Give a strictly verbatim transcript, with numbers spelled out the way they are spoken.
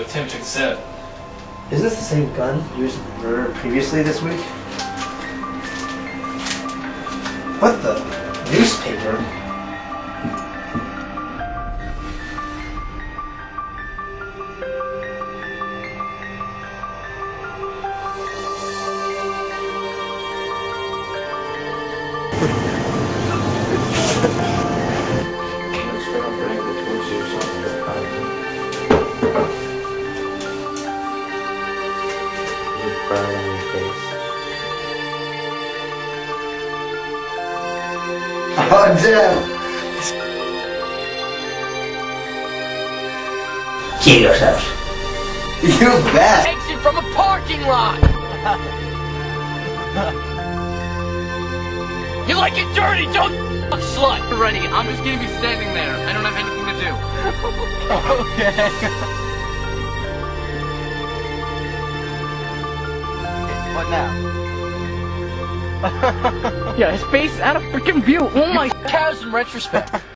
tempting set. Isn't this the same gun used in the murder previously this week? What the? Newspaper? Burn on your face. Oh damn! Kill yourself. You bet! Exit from a parking lot! You like it dirty, don't fuck slut! Ready, I'm just gonna be standing there. I don't have anything to do. Okay. What now? Yeah, his face out of freaking view. Oh my Cows in retrospect.